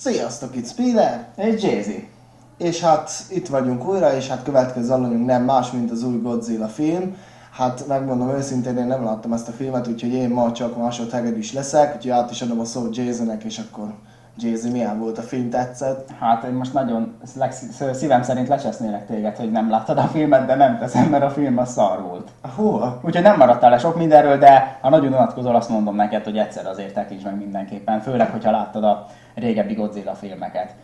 Sziasztok, itt Spiller! És Jay-Z. És hát itt vagyunk újra, és hát következő alanyunk nem más, mint az új Godzilla film. Hát megmondom őszintén, én nem láttam ezt a filmet, úgyhogy én ma csak másodhegedűs leszek, úgyhogy át is adom a szót Jason-nek, és akkor Jay-Z, milyen volt a film, tetszett? Hát én most nagyon szívem szerint lecsesznélek téged, hogy nem láttad a filmet, de nem teszem, mert a film a szar volt. Hova? Úgyhogy nem maradtál le sok mindenről, de ha nagyon unatkozol, azt mondom neked, hogy egyszer azért tekints meg mindenképpen, főleg, hogyha láttad a régebbi Godzilla filmeket.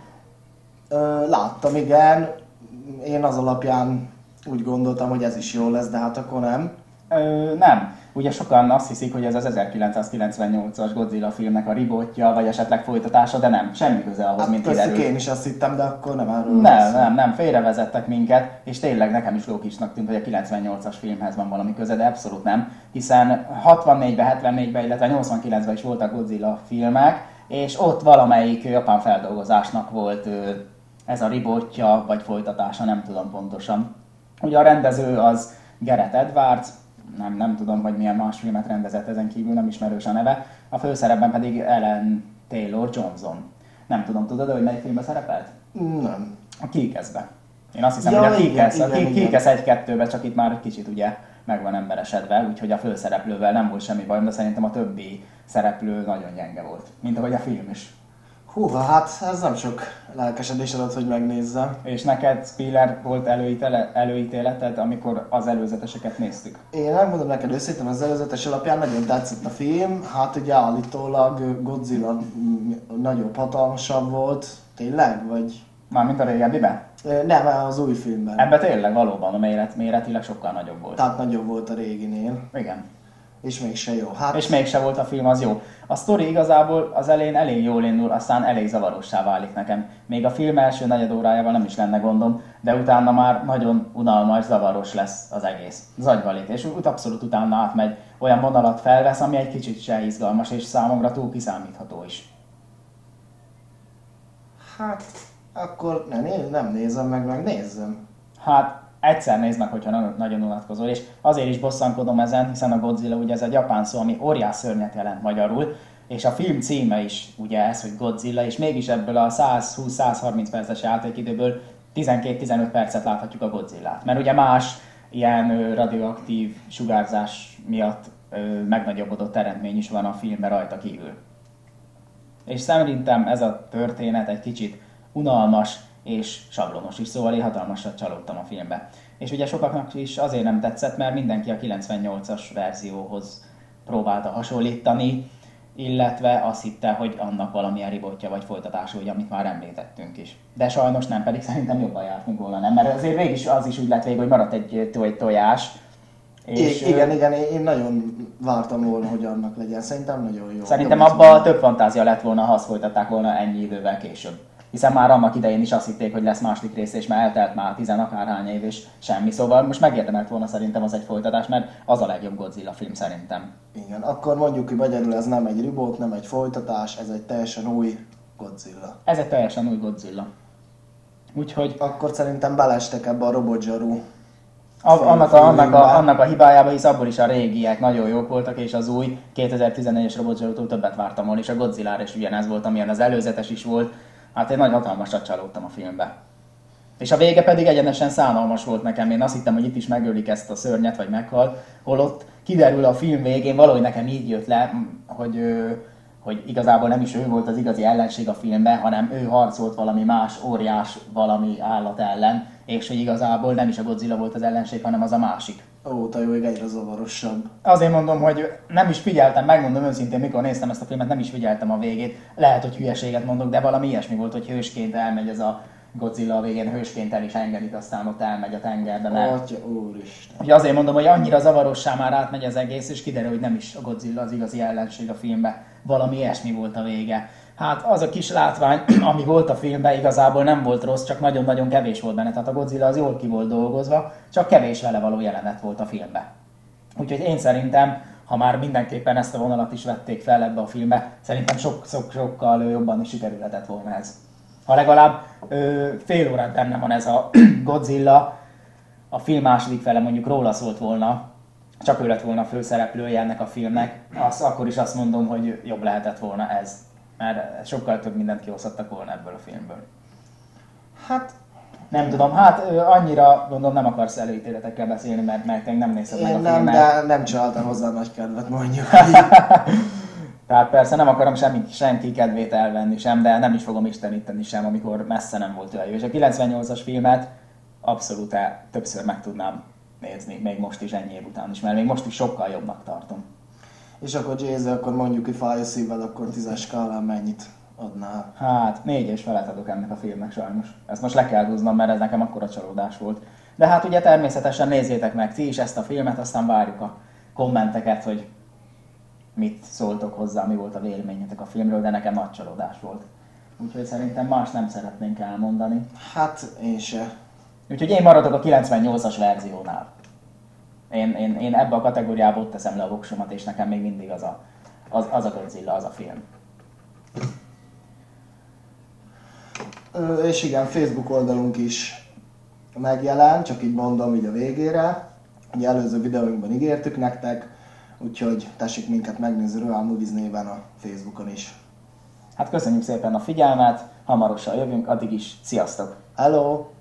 Láttam, igen. Én az alapján úgy gondoltam, hogy ez is jó lesz, de hát akkor nem. Nem. Ugye sokan azt hiszik, hogy ez az 1998-as Godzilla filmnek a rebootja, vagy esetleg folytatása, de nem. Semmi köze ahhoz, Hát mint kiderült. én is azt hittem, de akkor nem erről Nem, félrevezettek minket, és tényleg nekem is lógikusnak tűnt, hogy a 98-as filmhez van valami köze, de abszolút nem, hiszen 64-ben, 74-ben, illetve 89-ben is voltak Godzilla filmek, és ott valamelyik japán feldolgozásnak volt ez a rebootja, vagy folytatása, nem tudom pontosan. Ugye a rendező az Gareth Edwards, nem tudom, hogy milyen más filmet rendezett, ezen kívül nem ismerős a neve, a főszerepben pedig Ellen Taylor-Johnson. Nem tudom, tudod, hogy melyik filmben szerepelt? Nem. A Kick-Ass-be. Én azt hiszem, Ja, hogy a Kick-Ass, igen. Kick-Ass 1-2-ben csak itt már egy kicsit ugye meg van emberesedve, úgyhogy a főszereplővel nem volt semmi bajom, de szerintem a többi szereplő nagyon gyenge volt, mint ahogy a film is. Húha, hát ez nem sok lelkesedés adott, hogy megnézzem. És neked, Spiller, volt előítéleted, amikor az előzeteseket néztük? Én megmondom neked őszintén, az előzetes alapján nagyon tetszett a film. Hát ugye állítólag Godzilla nagyobb, hatalmasabb volt. Tényleg? Vagy... Mármint a régebbiben? Nem, az új filmben. Ebben tényleg valóban a méretileg sokkal nagyobb volt. Tehát nagyobb volt a réginél. Igen. És mégse jó. Hát... És mégse volt a film az jó. A sztori igazából az elején elég jól indul, aztán elég zavarossá válik nekem. Még a film első negyed órájával nem is lenne gondom, de utána már nagyon unalmas, zavaros lesz az egész. Zagyvalét, és abszolút utána átmegy, olyan vonalat felvesz, ami egy kicsit se izgalmas, és számomra túl kiszámítható is. Hát, akkor nem nézem meg nézzem. Hát, egyszer nézd meg, hogyha nagyon unatkozol, és azért is bosszankodom ezen, hiszen a Godzilla ugye ez egy japán szó, ami óriás szörnyet jelent magyarul, és a film címe is ugye ez, hogy Godzilla, és mégis ebből a 120-130 perces játékidőből 12-15 percet láthatjuk a Godzillát. Mert ugye más ilyen radioaktív sugárzás miatt megnagyobbodott eredmény is van a filmben rajta kívül. És szerintem ez a történet egy kicsit unalmas és sablonos is, szóval én hatalmasat csalódtam a filmbe. És ugye sokaknak is azért nem tetszett, mert mindenki a 98-as verzióhoz próbálta hasonlítani, illetve azt hitte, hogy annak valamilyen rebootja vagy folytatása, ugye, amit már említettünk is. De sajnos nem, pedig szerintem jobban jártunk volna, nem? Mert azért végig az is úgy lett végig, hogy maradt egy tojás. És igen, én nagyon vártam volna, hogy annak legyen. Szerintem nagyon jó. Szerintem abban több fantázia lett volna, ha azt folytatták volna ennyi idővel később. Hiszen már annak idején is azt hitték, hogy lesz második rész, és már eltelt már 10 akárhány év, és semmi. Szóval most megérdemelt volna szerintem az egy folytatás, mert az a legjobb Godzilla film szerintem. Igen, akkor mondjuk, hogy magyarul ez nem egy reboot, nem egy folytatás, ez egy teljesen új Godzilla. Ez egy teljesen új Godzilla. Úgyhogy... Akkor szerintem belestek ebbe a robotzsaru. Annak a hibájába, hisz abból is a régiek nagyon jók voltak, és az új 2014-es robotzsarútól többet vártam volna, és a Godzilla-ra is ugyanez volt, amilyen az előzetes is volt. Hát én nagy hatalmasat csalódtam a filmbe. És a vége pedig egyenesen szánalmas volt nekem. Én azt hittem, hogy itt is megölik ezt a szörnyet, vagy meghal. Holott kiderül a film végén, valahogy nekem így jött le, hogy igazából nem is ő volt az igazi ellenség a filmben, hanem ő harcolt valami más óriás valami állat ellen, és hogy igazából nem is a Godzilla volt az ellenség, hanem az a másik. Ó, te jó, egyre zavarosabb. Azért mondom, hogy nem is figyeltem, megmondom őszintén, mikor néztem ezt a filmet, nem is figyeltem a végét. Lehet, hogy hülyeséget mondok, de valami ilyesmi volt, hogy hősként elmegy ez a Godzilla a végén, hősként el is engedik, aztán ott elmegy a tengerbe. Atya úristen. Úgyhogy azért mondom, hogy annyira zavarossá már átmegy az egész, és kiderül, hogy nem is a Godzilla az igazi ellenség a filmben. Valami ilyesmi volt a vége. Hát az a kis látvány, ami volt a filmben, igazából nem volt rossz, csak nagyon-nagyon kevés volt benne. Tehát a Godzilla az jól ki volt dolgozva, csak kevés vele való jelenet volt a filmben. Úgyhogy én szerintem, ha már mindenképpen ezt a vonalat is vették fel ebbe a filmbe, szerintem sokkal jobban is sikerülhetett volna ez. Ha legalább fél órát benne van ez a Godzilla, a film második fele mondjuk róla szólt volna, csak ő lett volna a főszereplője ennek a filmnek, akkor is azt mondom, hogy jobb lehetett volna ez. Mert sokkal több mindent kihozhattak volna ebből a filmből. Hát Nem tudom, hát annyira gondolom nem akarsz előítéletekkel beszélni, mert én nem nézted meg a én nem, filmet. de nem csináltam hozzá nagy kedvet, mondjuk. Tehát persze nem akarom senki kedvét elvenni sem, de nem is fogom isteníteni sem, amikor messze nem volt olyan jó. És a 98-as filmet abszolút többször meg tudnám nézni, még most is ennyi év után is, mert még most is sokkal jobbnak tartom. És akkor Jay-Z, akkor mondjuk, hogy fáj a szívvel, akkor 10-es skálán mennyit adnál? Hát 4,5 adok ennek a filmnek sajnos. Ezt most le kell húznom, mert ez nekem akkora csalódás volt. De hát ugye természetesen nézzétek meg ti is ezt a filmet, aztán várjuk a kommenteket, hogy mit szóltok hozzá, mi volt a véleményetek a filmről, de nekem nagy csalódás volt. Úgyhogy szerintem más nem szeretnénk elmondani. Hát én se. Úgyhogy én maradok a 98-as verziónál. Én ebbe a kategóriába ott teszem le a voksomat, és nekem még mindig az a Godzilla, az a film. És igen, Facebook oldalunk is megjelent, csak így mondom így a végére. Ugye előző videóinkban ígértük nektek, úgyhogy tessék minket megnézni Royal Movies néven a Facebookon is. Hát köszönjük szépen a figyelmet, hamarosan jövünk, addig is sziasztok! Hello!